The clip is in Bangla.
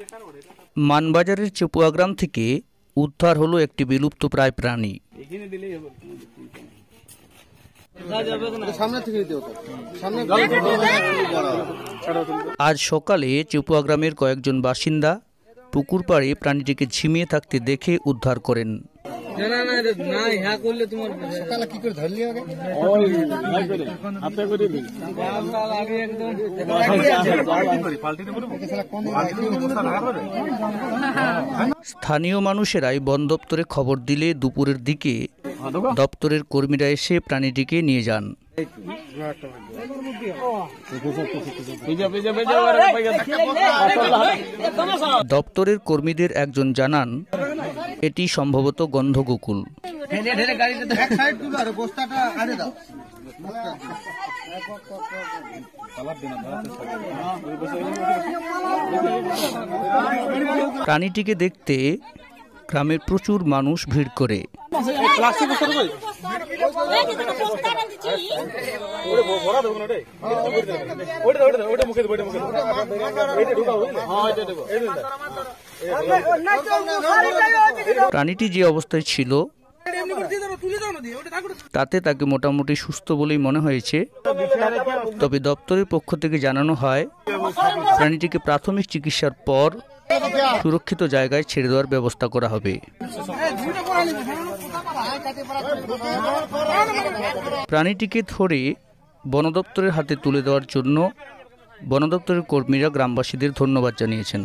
মানবাজারের চেপুয়া গ্রাম থেকে উদ্ধার হলো একটি বিলুপ্তপ্রায় প্রাণী। আজ সকালে চেপুয়া গ্রামের কয়েকজন বাসিন্দা পুকুর পাড়ে প্রাণীটিকে ঝিমিয়ে থাকতে দেখে উদ্ধার করেন। স্থানীয় মানুষেরাই বন দপ্তরে খবর দিলে দুপুরের দিকে দপ্তরের কর্মীরা এসে প্রাণীটিকে নিয়ে যান। দপ্তরের কর্মীদের একজন জানান, এটি সম্ভবত গন্ধগোকুল। প্রাণীটিকে দেখতে গ্রামের প্রচুর মানুষ ভিড় করে। প্রাণীটি যে অবস্থায় ছিল তাতে তাকে মোটামুটি সুস্থ বলেই মনে হয়েছে। তবে দপ্তরের পক্ষ থেকে জানানো হয়, প্রাণীটিকে প্রাথমিক চিকিৎসার পর সুরক্ষিত জায়গায় ছেড়ে দেওয়ার ব্যবস্থা করা হবে। প্রাণীটিকে ধরে বন দপ্তরের হাতে তুলে দেওয়ার জন্য বন দপ্তরের কর্মীরা গ্রামবাসীদের ধন্যবাদ জানিয়েছেন।